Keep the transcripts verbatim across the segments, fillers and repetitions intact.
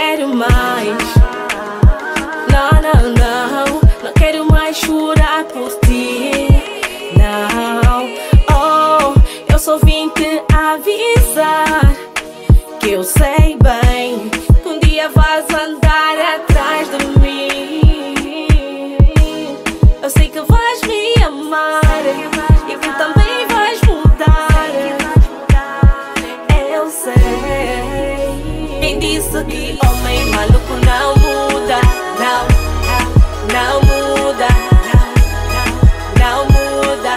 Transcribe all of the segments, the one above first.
quero mais. Não, não, não, não quero mais chorar por ti. Não, oh, eu só vim te avisar que eu sei bem que um dia vais andar atrás de mim. Eu sei que vais me amar e que também vais mudar. Eu sei. Quem disse que homem maluco não muda? Não, não muda. Não muda.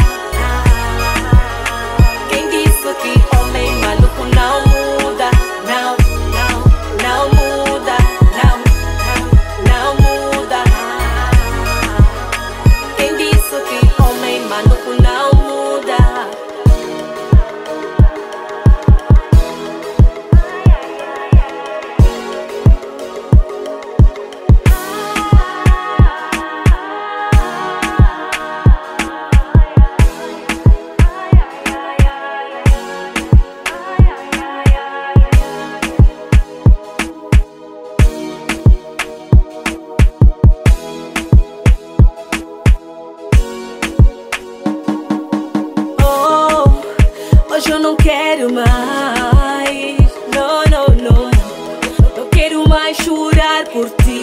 Quem disse que homem maluco não muda? Não, não, não muda. Não, não muda. Quem disse que homem maluco não muda? Hoje eu não quero mais, não, não, não. Não quero mais chorar por ti.